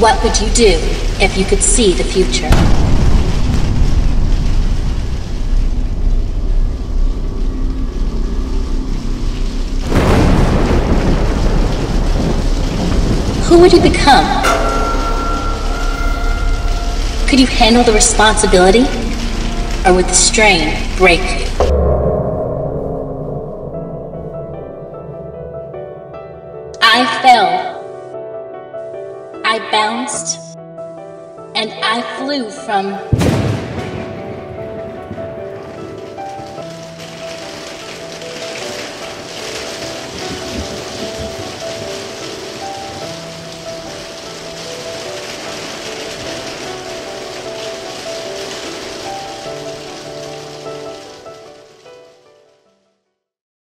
What would you do if you could see the future? Who would you become? Could you handle the responsibility, or would the strain break you? I fell. I bounced, and I flew from